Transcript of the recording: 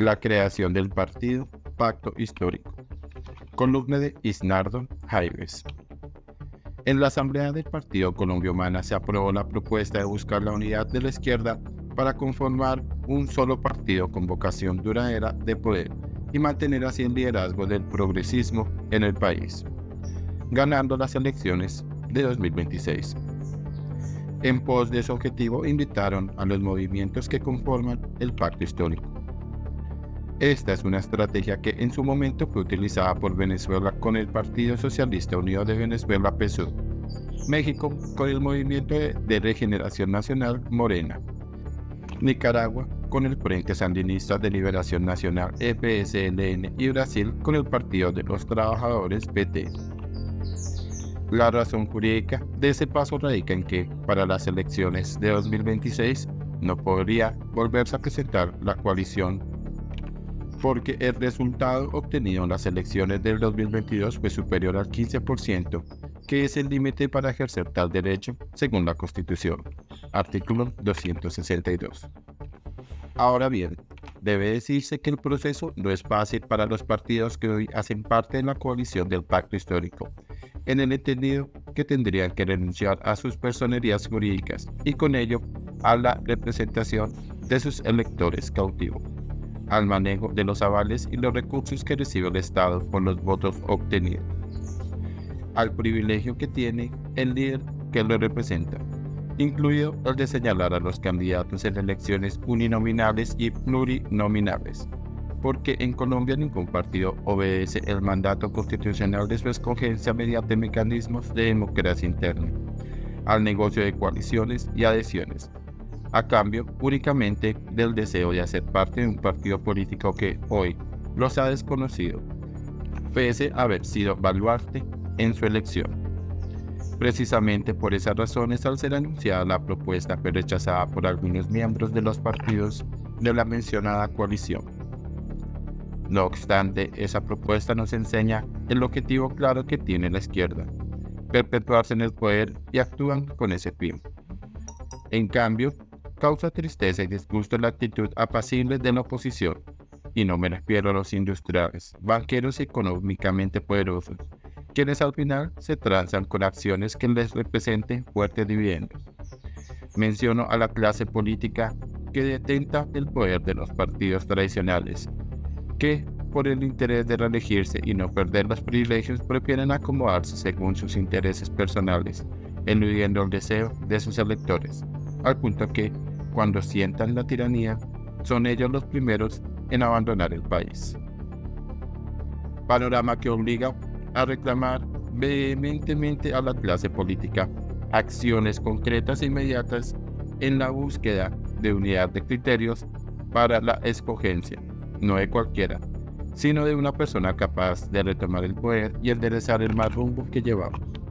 La creación del partido Pacto Histórico. Columna de Isnardo Jaimes. En la Asamblea del Partido Colombia Humana se aprobó la propuesta de buscar la unidad de la izquierda para conformar un solo partido con vocación duradera de poder y mantener así el liderazgo del progresismo en el país, ganando las elecciones de 2026. En pos de ese objetivo invitaron a los movimientos que conforman el Pacto Histórico. Esta es una estrategia que en su momento fue utilizada por Venezuela con el Partido Socialista Unido de Venezuela PSUV, México con el Movimiento de Regeneración Nacional Morena, Nicaragua con el Frente Sandinista de Liberación Nacional FSLN y Brasil con el Partido de los Trabajadores PT. La razón jurídica de ese paso radica en que, para las elecciones de 2026, no podría volverse a presentar la coalición porque el resultado obtenido en las elecciones del 2022 fue superior al 15%, que es el límite para ejercer tal derecho según la Constitución, artículo 262. Ahora bien, debe decirse que el proceso no es fácil para los partidos que hoy hacen parte de la coalición del Pacto Histórico, en el entendido que tendrían que renunciar a sus personerías jurídicas y con ello a la representación de sus electores cautivos, al manejo de los avales y los recursos que recibe el Estado por los votos obtenidos, al privilegio que tiene el líder que lo representa, incluido el de señalar a los candidatos en elecciones uninominales y plurinominales, porque en Colombia ningún partido obedece el mandato constitucional de su escogencia mediante mecanismos de democracia interna, al negocio de coaliciones y adhesiones, a cambio únicamente del deseo de hacer parte de un partido político que hoy los ha desconocido, pese a haber sido baluarte en su elección. Precisamente por esas razones, al ser anunciada la propuesta fue rechazada por algunos miembros de los partidos de la mencionada coalición. No obstante, esa propuesta nos enseña el objetivo claro que tiene la izquierda: perpetuarse en el poder, y actúan con ese fin. En cambio, causa tristeza y disgusto la actitud apacible de la oposición, y no me refiero a los industriales, banqueros y económicamente poderosos, quienes al final se transan con acciones que les representen fuertes dividendos. Menciono a la clase política que detenta el poder de los partidos tradicionales, que, por el interés de reelegirse y no perder los privilegios, prefieren acomodarse según sus intereses personales, eludiendo el deseo de sus electores, al punto que, cuando sientan la tiranía, son ellos los primeros en abandonar el país. Panorama que obliga a reclamar vehementemente a la clase política acciones concretas e inmediatas en la búsqueda de unidad de criterios para la escogencia, no de cualquiera, sino de una persona capaz de retomar el poder y enderezar el mal rumbo que llevamos.